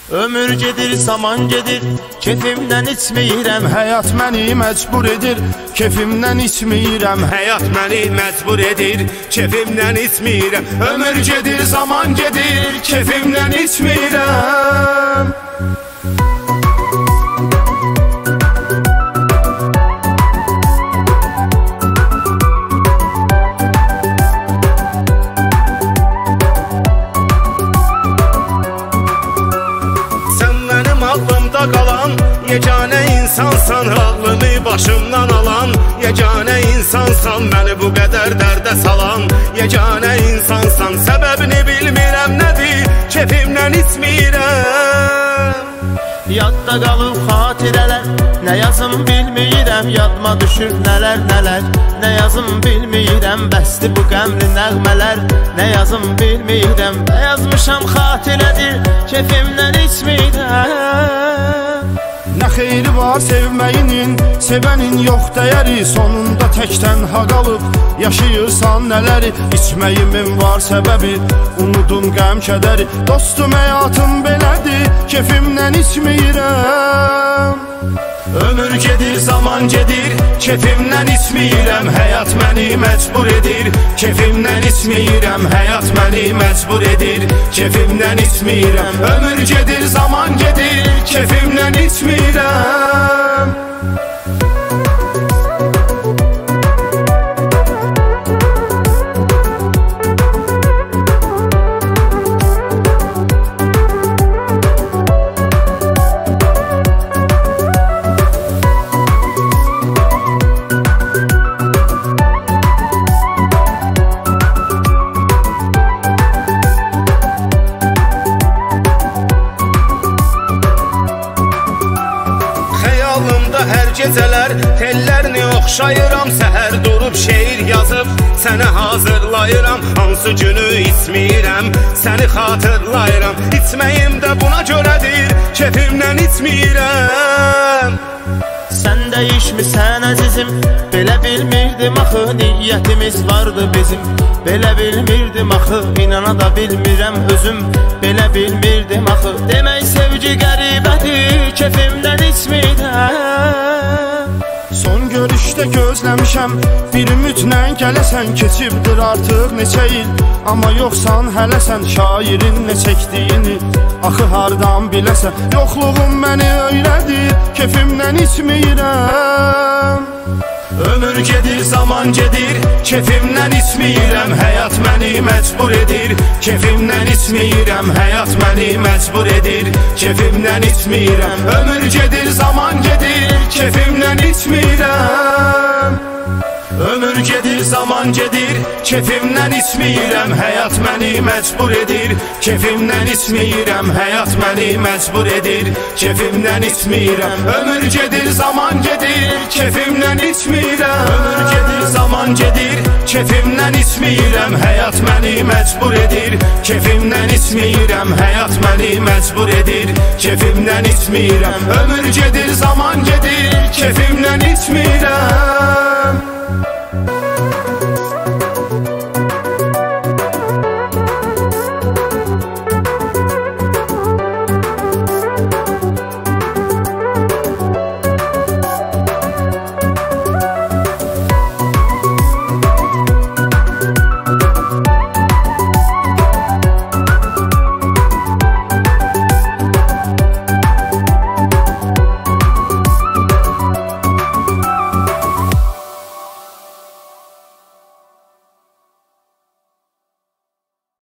Ömür gedir, zaman gedir, kefimdən içməyirəm. Həyat məni məcbur edir, kefimdən içməyirəm. Həyat məni məcbur edir, kefimdən içməyirəm. Ömür gedir, zaman gedir, kefimdən içməyirəm. Aklımda qalan yeganə insansan, ağlımı başımdan alan yeganə insansan, məni bu qədər dərdə salan yeganə insansan. Səbəbini bilmirəm nədir, kefimdən içməyirəm. Yadda qalıb xatirələr, nə yazım bilmirəm. Yadıma düşür nələr nələr, nə yazım bilmirəm. Bəsdir bu qəmli nəğmələr, nə yazım bilmirəm. Nə yazmışam xatirədir, kefimdən içmirəm. Nə xeyri var sevməyinin, sevənin yox dəyəri. Sonunda tək tənha qalıb yaşayırsan nələri. İçməyimin var səbəbi, unudun qəm kədəri. Dostum həyatım belədir, kefimdən içməyirəm. Ömür gedir, zaman gedir, kefimdən içməyirəm. Həyat məni məcbur edir, kefimdən içməyirəm. Həyat məni məcbur edir, kefimdən içməyirəm. Ömür gedir, zaman gedir, kefimdən içməyirəm. Xəyalımda hər gecələr tellərini oxşayıram. Səhər durub şeir yazıb sənə hazırlayıram. Hansı günü içməyirəm, səni xatırlayıram. İçməyim də buna görədir, kefimdən içməyirəm. Sən dəyişmisən əzizim, belə bilmirdim axı. Niyyətimiz vardı bizim, belə bilmirdim axı. İnana da bilmirəm özüm, belə bilmirdim axı. Demək sevgi qəribədir, kefimdən içmirəm. Son görüşdə gözləmişəm, bir ümidlə gələsən. Keçibdir artıq neçə il, amma yoxsan hələ sən. Şairin nə çəkdiyini axı hardan biləsən. Yoxluğum məni öylədir, kefimdən içməyirəm. Ömür gedir, zaman gedir, kefimdən içməyirəm. Həyat məni məcbur edir, kefimdən içməyirəm. Həyat məni məcbur edir, kefimdən içməyirəm. Ömür gedir, zaman gedir, kefimdən içməyirəm. Ömür gedir, zaman gedir, kefimdən içməyirəm. Həyat məni məcbur edir, kefimdən içməyirəm. Həyat məni məcbur edir, kefimdən içməyirəm. Ömür gedir, zaman gedir, kefimdən içməyirəm. Ömür gedir, zaman gedir, kefimdən içməyirəm. Həyat məni məcbur edir, kefimdən içməyirəm. Həyat məni məcbur edir, kefimdən içməyirəm. Ömür gedir, zaman gedir, kefimdən içməyirəm.